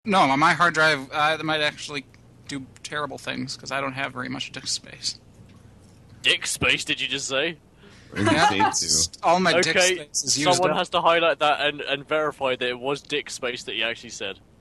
No, on my hard drive, that might actually do terrible things because I don't have very much disk space. Dick space, did you just say? What did you Yeah, say all my disk Okay, space is used someone up. has to highlight that and verify that it was dick space that he actually said.